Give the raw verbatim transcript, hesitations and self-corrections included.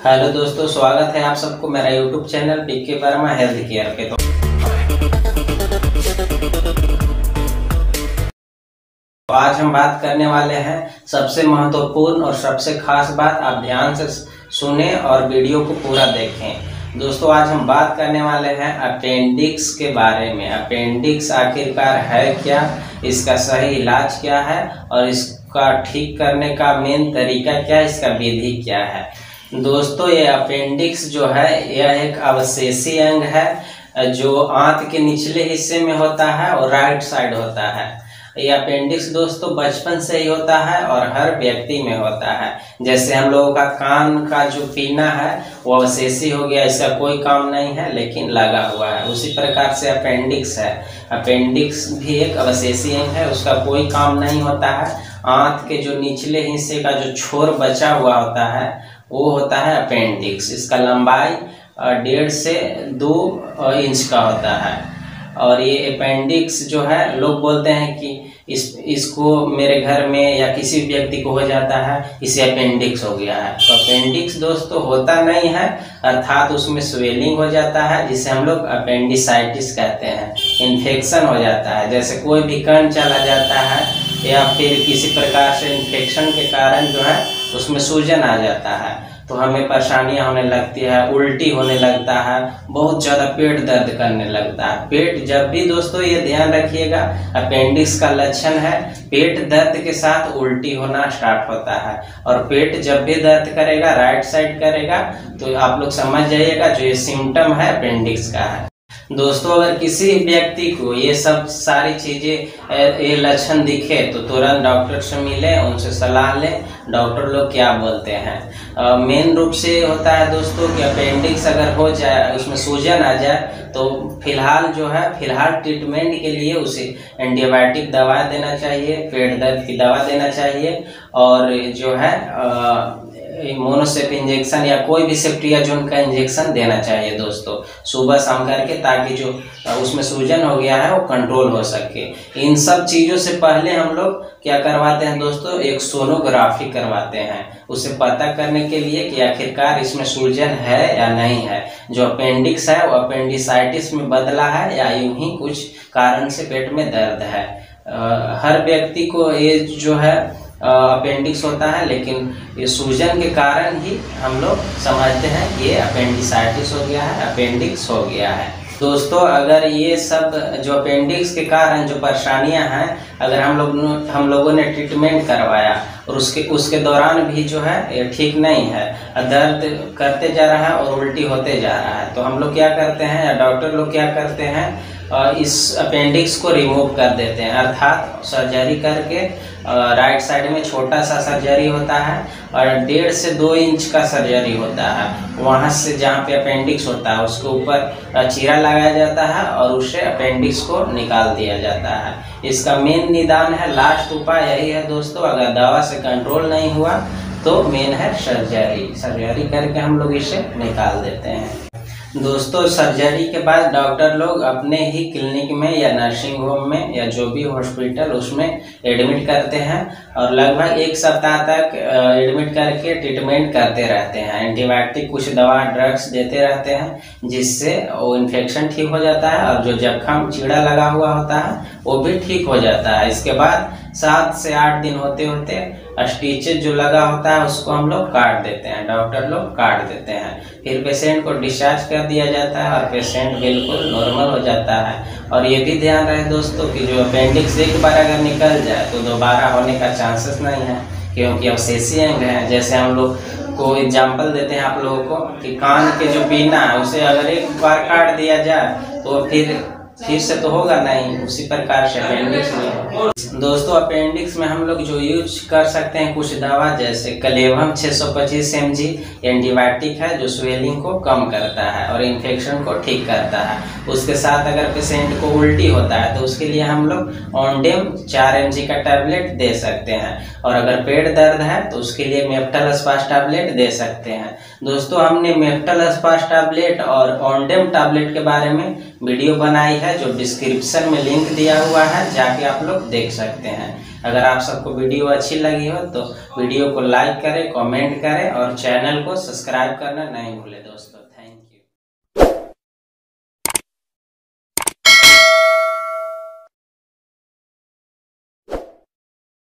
Hello दोस्तों, स्वागत है आप सबको मेरा YouTube channel PK Verma health care पे। तो आज हम बात करने वाले हैं सबसे महत्वपूर्ण और सबसे खास बात। आप ध्यान से सुने और वीडियो को पूरा देखें। दोस्तों, आज हम बात करने वाले हैं अपेंडिक्स के बारे में। अपेंडिक्स आखिरकार है क्या, इसका सही इलाज क्या है और इसका ठीक करने का मेन तरीका क्या है, इसका विधि क्या है। दोस्तों, ये अपेंडिक्स जो है यह एक अवशेषी अंग है जो आंत के निचले हिस्से में होता है और राइट साइड होता है। ये अपेंडिक्स दोस्तों बचपन से ही होता है और हर व्यक्ति में होता है। जैसे हम लोगों का कान का जो पीना है वो अवशेषी हो गया, इसका कोई काम नहीं है लेकिन लगा हुआ है। उसी प्रकार से अपेंडिक्स है। अपेंडिक्स भी एक अवशेषी अंग है, उसका कोई काम नहीं होता है। आंत के जो निचले हिस्से का जो छोर बचा हुआ होता है वो होता है अपेंडिक्स। इसका लंबाई डेढ़ से दो इंच का होता है। और ये अपेंडिक्स जो है, लोग बोलते हैं कि इस इसको मेरे घर में या किसी व्यक्ति को हो जाता है, इसे अपेंडिक्स हो गया है। तो अपेंडिक्स दोस्तों होता नहीं है, अर्थात उसमें स्वेलिंग हो जाता है जिसे हम लोग अपेंडिसाइटिस कहते हैं। इन्फेक्शन हो जाता है, जैसे कोई भी कण चला जाता है या फिर किसी प्रकार से इन्फेक्शन के कारण जो है उसमें सूजन आ जाता है तो हमें परेशानियां होने लगती है, उल्टी होने लगता है, बहुत ज्यादा पेट दर्द करने लगता है। पेट जब भी दोस्तों ये ध्यान रखिएगा, अपेंडिक्स का लक्षण है पेट दर्द के साथ उल्टी होना स्टार्ट होता है। और पेट जब भी दर्द करेगा, राइट साइड करेगा, तो आप लोग समझ जाइएगा जो ये सिम्टम है अपेंडिक्स का है। दोस्तों, अगर किसी व्यक्ति को ये सब सारी चीजें ये लक्षण दिखे तो तुरंत डॉक्टर से मिले, उनसे सलाह लें डॉक्टर लोग क्या बोलते हैं। मेन रूप से होता है दोस्तों कि अपेंडिक्स अगर हो जाए, उसमें सूजन आ जाए, तो फिलहाल जो है फिलहाल ट्रीटमेंट के लिए उसे एंटीबायोटिक दवा देना चाहिए, पेट दर्द की दवा देना चाहिए और जो है आ, मोनोसेप इंजेक्शन या कोई भी सेफ्ट्रियाजोन का इंजेक्शन देना चाहिए दोस्तों, सुबह शाम करके, ताकि जो उसमें सूजन हो गया है वो कंट्रोल हो सके। इन सब चीजों से पहले हम लोग क्या करवाते हैं दोस्तों, एक सोनोग्राफी करवाते हैं, उसे पता करने के लिए कि आखिरकार इसमें सूजन है या नहीं है। जो अपेंडिक्स है वो अपेंडिसाइटिस में बदला है या यूं ही कुछ कारण से पेट में दर्द है। आ, हर व्यक्ति को ये जो है अपेंडिक्स होता है, लेकिन ये सूजन के कारण ही हम लोग समझते हैं कि ये अपेंडिसाइटिस हो गया है, अपेंडिक्स हो गया है। दोस्तों, अगर ये सब जो अपेंडिक्स के कारण जो परेशानियां हैं, अगर हम लोग हम लोगों ने ट्रीटमेंट करवाया और उसके उसके दौरान भी जो है ये ठीक नहीं है, दर्द करते जा रहा है और उल्टी होते जा रहा है, तो हम लोग क्या करते हैं या डॉक्टर लोग क्या करते हैं, इस अपेंडिक्स को रिमूव कर देते हैं। अर्थात सर्जरी करके राइट साइड में छोटा सा सर्जरी होता है और डेढ़ से दो इंच का सर्जरी होता है। वहां से जहाँ पे अपेंडिक्स होता है उसके ऊपर चीरा लगाया जाता है और उससे अपेंडिक्स को निकाल दिया जाता है। इसका मेन निदान है, लास्ट उपाय यही है दोस्तों। अगर दवा से कंट्रोल नहीं हुआ तो मेन है सर्जरी। सर्जरी करके हम लोग इसे निकाल देते हैं। दोस्तों, सर्जरी के बाद डॉक्टर लोग अपने ही क्लिनिक में या नर्सिंग होम में या जो भी हॉस्पिटल उसमें एडमिट करते हैं और लगभग एक सप्ताह तक एडमिट करके ट्रीटमेंट करते रहते हैं। एंटीबायोटिक कुछ दवा ड्रग्स देते रहते हैं जिससे वो इन्फेक्शन ठीक हो जाता है और जो जख्म चीड़ा लगा हुआ होता है वो भी ठीक हो जाता है। इसके बाद सात से आठ दिन होते होते स्टिचेज जो लगा होता है उसको हम लोग काट देते हैं, डॉक्टर लोग काट देते हैं। फिर पेशेंट को डिस्चार्ज कर दिया जाता है और पेशेंट बिल्कुल नॉर्मल हो जाता है। और ये भी ध्यान रहे दोस्तों कि जो अपेंडिक्स एक बार अगर निकल जाए तो दोबारा होने का चांसेस नहीं है, क्योंकि अवशेषी अंग है। जैसे हम लोग को एग्जाम्पल देते हैं आप लोगों को कि कान के जो पीना है उसे अगर एक बार काट दिया जाए तो फिर फिर से तो होगा नहीं, उसी प्रकार से अपेंडिक्स में। दोस्तों, अपेंडिक्स में हम लोग जो यूज कर सकते हैं कुछ दवा, जैसे कलेवम छह सौ पच्चीस एम जी एंटीबायोटिक है जो स्वेलिंग को कम करता है और इन्फेक्शन को ठीक करता है। उसके साथ अगर पेशेंट को उल्टी होता है तो उसके लिए हम लोग ऑनडेम चार एम जी का टैबलेट दे सकते हैं और अगर पेट दर्द है तो उसके लिए मेप्टल स्पास टैबलेट दे सकते हैं। दोस्तों, हमने मेप्टल स्पास टैबलेट और ऑनडेम टैबलेट के बारे में वीडियो बनाई है जो डिस्क्रिप्शन में लिंक दिया हुआ है, जाके आप लोग देख सकते हैं। अगर आप सबको वीडियो अच्छी लगी हो तो वीडियो को लाइक करें, कमेंट करें और चैनल को सब्सक्राइब करना नहीं भूलें दोस्तों।